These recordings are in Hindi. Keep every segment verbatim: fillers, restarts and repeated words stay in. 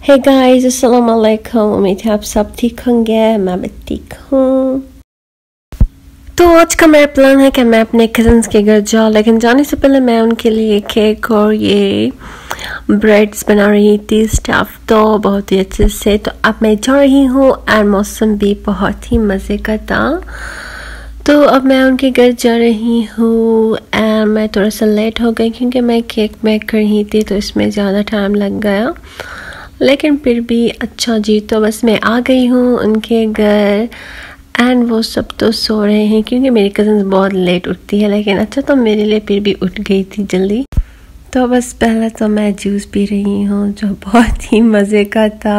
हे गाइस, अस्सलाम वालेकुम। उम्मीद है आप सब ठीक होंगे। मैं भी ठीक हूँ। तो आज का मेरा प्लान है कि मैं अपने कज़न्स के घर जाऊँ, लेकिन जाने से पहले मैं उनके लिए केक और ये ब्रेड्स बना रही थी स्टफ, तो बहुत ही अच्छे से। तो अब मैं जा रही हूँ और मौसम भी बहुत ही मज़े का था। तो अब मैं उनके घर जा रही हूँ एंड मैं थोड़ा सा लेट हो गई क्योंकि मैं केक मेक कर रही थी, तो इसमें ज़्यादा टाइम लग गया, लेकिन फिर भी अच्छा जी। तो बस मैं आ गई हूँ उनके घर एंड वो सब तो सो रहे हैं क्योंकि मेरी कज़न बहुत लेट उठती है, लेकिन अच्छा तो मेरे लिए फिर भी उठ गई थी जल्दी। तो बस पहले तो मैं जूस पी रही हूँ जो बहुत ही मज़े का था।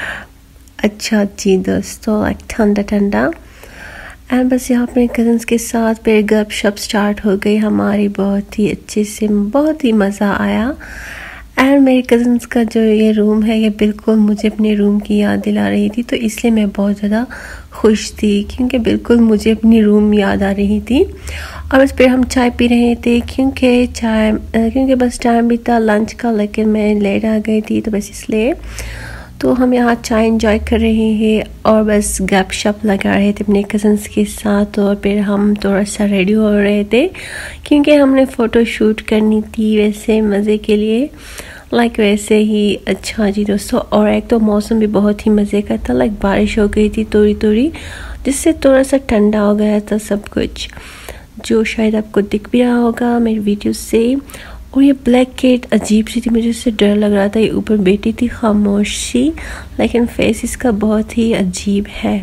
अच्छा जी दोस्तों, लाइक ठंडा ठंडा। एंड बस यहाँ अपने कज़न्स के साथ फिर गपशप स्टार्ट हो गई हमारी, बहुत ही अच्छे से, बहुत ही मज़ा आया। एंड मेरे कज़न्स का जो ये रूम है ये बिल्कुल मुझे अपने रूम की याद दिला रही थी, तो इसलिए मैं बहुत ज़्यादा खुश थी क्योंकि बिल्कुल मुझे अपनी रूम याद आ रही थी। और बस फिर हम चाय पी रहे थे क्योंकि चाय क्योंकि बस टाइम भी था लंच का, लेकिन मैं लेट आ गई थी, तो बस इसलिए तो हम यहाँ चाय इंजॉय कर रहे हैं और बस गपशप लगा रहे थे अपने कज़न्स के साथ। और फिर हम थोड़ा सा रेडी हो रहे थे क्योंकि हमने फ़ोटो शूट करनी थी, वैसे मज़े के लिए, लाइक वैसे ही। अच्छा जी दोस्तों, और एक तो मौसम भी बहुत ही मज़े का था, लाइक बारिश हो गई थी थोड़ी थोड़ी, जिससे थोड़ा सा ठंडा हो गया था सब कुछ, जो शायद आपको दिख भी रहा होगा मेरी वीडियो से। और ये ब्लैक कैट अजीब सी थी, मुझे उससे डर लग रहा था। ये ऊपर बैठी थी खामोश सी, लेकिन फेस इसका बहुत ही अजीब है।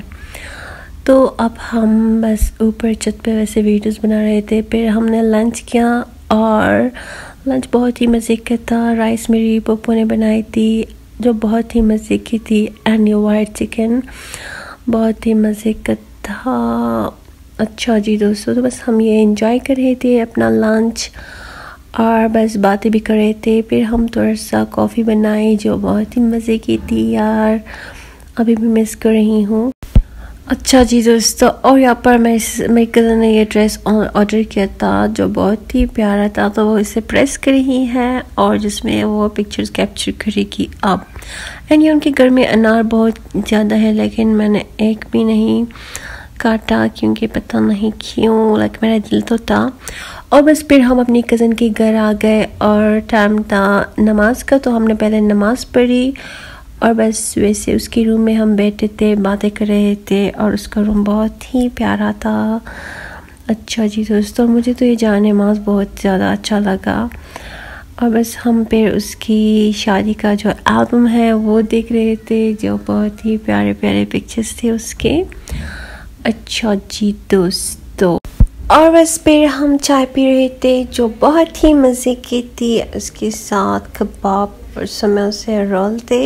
तो अब हम बस ऊपर छत पे वैसे वीडियोस बना रहे थे। फिर हमने लंच किया और लंच बहुत ही मज़े का था। राइस मेरी पप्पू ने बनाई थी जो बहुत ही मज़े की थी, एंड ये वाइट चिकन बहुत ही मज़े का था। अच्छा जी दोस्तों, तो बस हम ये एंजॉय कर रहे थे अपना लंच और बस बातें भी कर रहे थे। फिर हम थोड़ा सा कॉफ़ी बनाई जो बहुत ही मज़े की थी यार, अभी भी मिस कर रही हूँ। अच्छा जी दोस्तों, और यहाँ पर मैं मेरी कज़न ने ये ड्रेस ऑर्डर किया था जो बहुत ही प्यारा था, तो वो इसे प्रेस कर रही है और जिसमें वो पिक्चर्स कैप्चर करेगी अब। एंड ये उनके घर में अनार बहुत ज़्यादा है, लेकिन मैंने एक भी नहीं काटा क्योंकि पता नहीं क्यों, लाइक मेरा दिल तो था। और बस फिर हम अपनी कज़न के घर आ गए और टाइम था नमाज का, तो हमने पहले नमाज़ पढ़ी और बस वैसे उसके रूम में हम बैठे थे, बातें कर रहे थे, और उसका रूम बहुत ही प्यारा था। अच्छा जी दोस्तों, मुझे तो ये जान नमाज बहुत ज़्यादा अच्छा लगा। और बस हम फिर उसकी शादी का जो एल्बम है वो देख रहे थे, जो बहुत ही प्यारे प्यारे पिक्चर्स थे उसके। अच्छा जी दोस्तों, और बस फिर हम चाय पी रहे थे जो बहुत ही मज़े की थी, उसके साथ कबाब और समोसे रोल थे।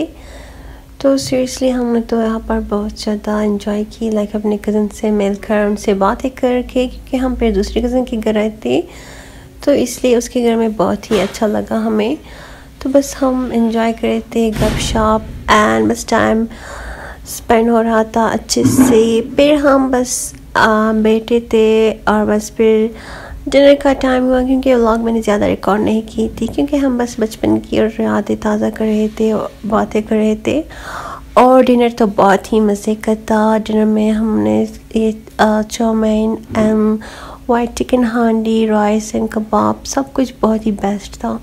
तो सीरियसली हमने तो यहाँ पर बहुत ज़्यादा एंजॉय की, लाइक अपने कज़न से मिलकर, उनसे बातें करके, क्योंकि हम फिर दूसरी कज़न के घर आए थे, तो इसलिए उसके घर में बहुत ही अच्छा लगा हमें। तो बस हम एंजॉय कर रहे थे गपशप एंड बस टाइम स्पेंड हो रहा था अच्छे से। फिर हम बस बैठे थे और बस फिर डिनर का टाइम हुआ, क्योंकि व्लॉग मैंने ज़्यादा रिकॉर्ड नहीं की थी क्योंकि हम बस बचपन की और यादें ताज़ा कर रहे थे और बातें कर रहे थे। और डिनर तो बहुत ही मज़े का था। डिनर में हमने ये chow mein and white chicken handi, rice and kebab, सब कुछ बहुत ही बेस्ट था।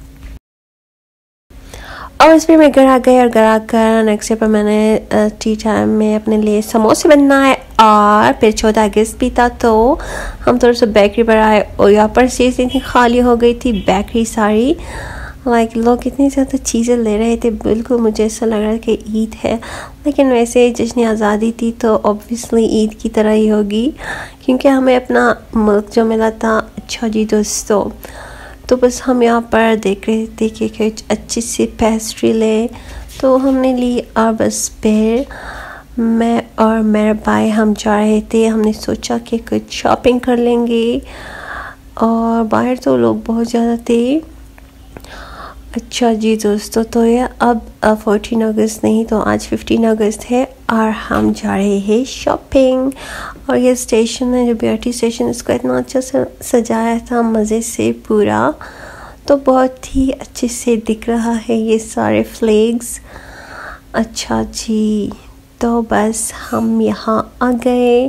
और इस पर मैं घर आ गई और घर आकर नेक्स्ट डे पर मैंने टी टाइम में अपने लिए समोसे बनाए। और फिर चौदह अगस्त भी था, तो हम थोड़ा सा बेकरी पर आए और यहाँ पर चीज़ इतनी खाली हो गई थी, बेकरी सारी, लाइक लोग इतनी ज़्यादा चीज़ें ले रहे थे, बिल्कुल मुझे ऐसा लग रहा है कि ईद है, लेकिन वैसे जश्न आज़ादी थी तो ऑब्वियसली ईद की तरह ही होगी क्योंकि हमें अपना मुल्क जो मिला था। अच्छा जी दोस्तों, तो बस हम यहाँ पर देख रहे थे कि कुछ अच्छी सी पेस्ट्री ले, तो हमने ली। और बस फिर मैं और मेरा भाई हम जा रहे थे, हमने सोचा कि कुछ शॉपिंग कर लेंगे, और बाहर तो लोग बहुत ज़्यादा थे। अच्छा जी दोस्तों, तो ये अब फोर्टीन अगस्त नहीं तो आज फिफ्टीन अगस्त है और हम जा रहे हैं शॉपिंग। और ये स्टेशन है जो बी आर टी स्टेशन, इसको इतना अच्छा से सजाया था मज़े से पूरा, तो बहुत ही अच्छे से दिख रहा है ये सारे फ्लैग्स। अच्छा जी, तो बस हम यहाँ आ गए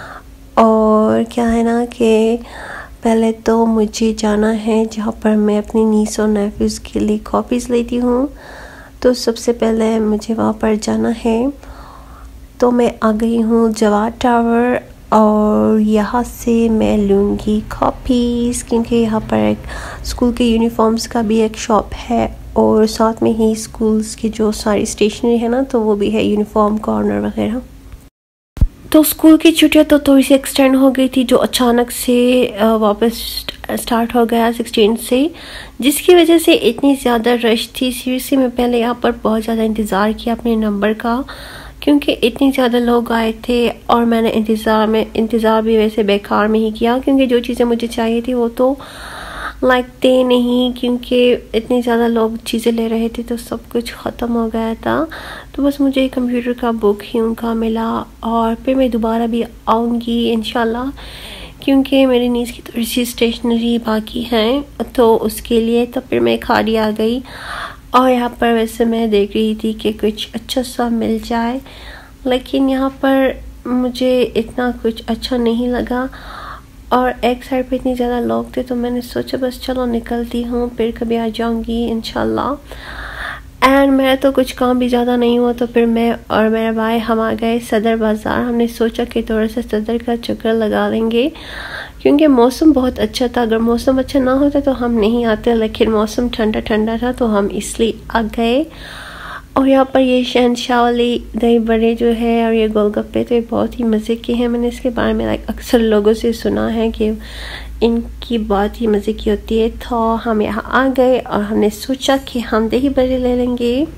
और क्या है ना कि पहले तो मुझे जाना है जहाँ पर मैं अपनी नीस और नेफ्यूज़ के लिए कॉपीज़ लेती हूँ। तो सबसे पहले मुझे वहाँ पर जाना है। तो मैं आ गई हूँ जवाहर टावर और यहाँ से मैं लूँगी कॉपीज़, क्योंकि यहाँ पर एक स्कूल के यूनिफॉर्म्स का भी एक शॉप है और साथ में ही स्कूल्स की जो सारी स्टेशनरी है ना, तो वो भी है, यूनिफॉर्म कॉर्नर वगैरह। तो स्कूल की छुट्टियां तो थोड़ी सी एक्सटेंड हो गई थी, जो अचानक से वापस स्टार्ट हो गया सिक्सटीन से, जिसकी वजह से इतनी ज़्यादा रश थी। सीरियसली मैं पहले यहाँ पर बहुत ज़्यादा इंतज़ार किया अपने नंबर का, क्योंकि इतने ज़्यादा लोग आए थे और मैंने इंतज़ार में इंतज़ार भी वैसे बेकार में ही किया, क्योंकि जो चीज़ें मुझे चाहिए थी वो तो लाइक थे नहीं, क्योंकि इतने ज़्यादा लोग चीज़ें ले रहे थे तो सब कुछ ख़त्म हो गया था। तो बस मुझे कंप्यूटर का बुक ही उनका मिला और फिर मैं दोबारा भी आऊँगी इंशाल्लाह, क्योंकि मेरी नीस की थोड़ी सी स्टेशनरी बाकी हैं तो उसके लिए। तो फिर मैं खाली आ गई और यहाँ पर वैसे मैं देख रही थी कि कुछ अच्छा सा मिल जाए, लेकिन यहाँ पर मुझे इतना कुछ अच्छा नहीं लगा और एक साइड पे इतनी ज़्यादा लोग थे, तो मैंने सोचा बस चलो निकलती हूँ, फिर कभी आ जाऊँगी इंशाल्लाह। एंड मेरा तो कुछ काम भी ज़्यादा नहीं हुआ, तो फिर मैं और मेरा भाई हम आ गए सदर बाज़ार। हमने सोचा कि थोड़ा सा सदर का चक्कर लगा लेंगे, क्योंकि मौसम बहुत अच्छा था। अगर मौसम अच्छा ना होता तो हम नहीं आते, लेकिन मौसम ठंडा ठंडा था तो हम इसलिए आ गए। और यहाँ पर ये शहनशाह वाली दही बड़े जो है और ये गोलगप्पे तो ये बहुत ही मज़े के हैं। मैंने इसके बारे में लाइक अक्सर लोगों से सुना है कि इनकी बहुत ही मज़े की होती है। तो हम यहाँ आ गए और हमने सोचा कि हम दही बड़े ले लेंगे।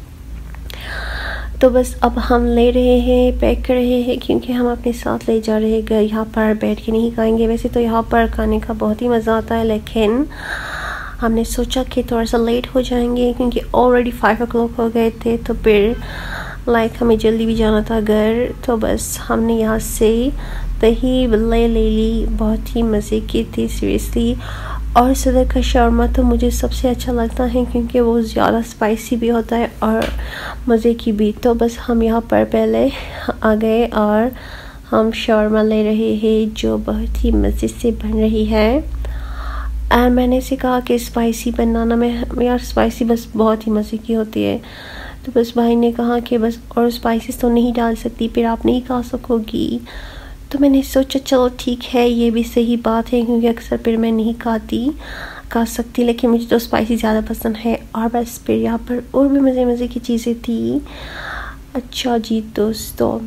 तो बस अब हम ले रहे हैं, पैक कर रहे हैं, क्योंकि हम अपने साथ ले जा रहे हैं। यहाँ पर बैठ के नहीं खाएंगे, वैसे तो यहाँ पर खाने का बहुत ही मज़ा आता है, लेकिन हमने सोचा कि थोड़ा सा लेट हो जाएंगे क्योंकि ऑलरेडी फाइव ओ क्लॉक हो गए थे। तो फिर लाइक हमें जल्दी भी जाना था घर, तो बस हमने यहाँ से दही बल्ले ले ली। बहुत ही मज़े की थी सीरियसली। और सदर का शौरमा तो मुझे सबसे अच्छा लगता है, क्योंकि वो ज़्यादा स्पाइसी भी होता है और मज़े की भी। तो बस हम यहाँ पर पहले आ गए और हम शौरमा ले रहे हैं, जो बहुत ही मज़े से बन रही है। एंड मैंने इसे कहा कि स्पाइसी बनाना, में यार स्पाइसी बस बहुत ही मज़े की होती है। तो बस भाई ने कहा कि बस और स्पाइसेस तो नहीं डाल सकती, फिर आप नहीं खा सकोगी। तो मैंने सोचा चलो ठीक है, ये भी सही बात है, क्योंकि अक्सर फिर मैं नहीं खाती खा सकती, लेकिन मुझे तो स्पाइसी ज़्यादा पसंद है। और बस फिर यहाँ पर और भी मज़े मज़े की चीज़ें थी। अच्छा जी दोस्तों,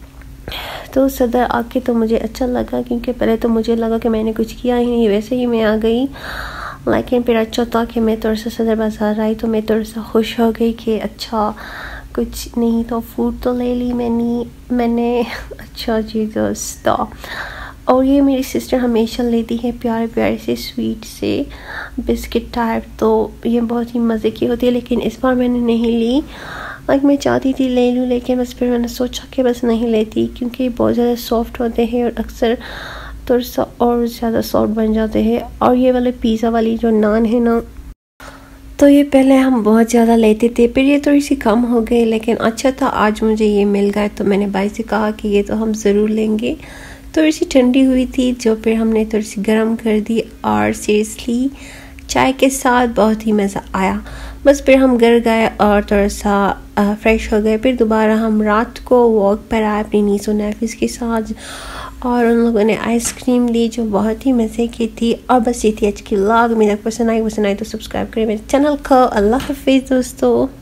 तो सदर आके तो मुझे अच्छा लगा, क्योंकि पहले तो मुझे लगा कि मैंने कुछ किया ही नहीं, वैसे ही मैं आ गई। लेकिन फिर अच्छा था कि मैं थोड़ा सा सदर बाज़ार आई, तो मैं थोड़ा सा खुश हो गई कि अच्छा कुछ नहीं तो फूड तो ले ली मैंने मैंने अच्छा जी दोस्तों। और ये मेरी सिस्टर हमेशा लेती है प्यारे प्यारे से स्वीट से बिस्किट टाइप, तो ये बहुत ही मज़े की होती है, लेकिन इस बार मैंने नहीं ली। लाइक मैं चाहती थी ले लूँ, लेकिन बस फिर मैंने सोचा कि बस नहीं लेती, क्योंकि बहुत ज़्यादा सॉफ्ट होते हैं और अक्सर थोड़ा सा और ज़्यादा सॉफ्ट बन जाते हैं। और ये वाले पिज़्ज़ा वाली जो नान है ना, तो ये पहले हम बहुत ज़्यादा लेते थे, फिर ये थोड़ी सी कम हो गई, लेकिन अच्छा था आज मुझे ये मिल गया। तो मैंने भाई से कहा कि ये तो हम ज़रूर लेंगे। थोड़ी सी ठंडी हुई थी, जो फिर हमने थोड़ी सी गर्म कर दी और सीरियसली चाय के साथ बहुत ही मज़ा आया। बस फिर हम घर गए और थोड़ा सा फ्रेश हो गए। फिर दोबारा हम रात को वॉक पर आए अपनी नीस और नेफ्यूज़ के साथ, और उन लोगों ने आइसक्रीम ली जो बहुत ही मज़े की थी। और बस ये थी आज की व्लॉग। मेरा पसंद आई पसंद आई तो सब्सक्राइब करें मेरे चैनल को। अल्लाह हाफिज़ दोस्तों।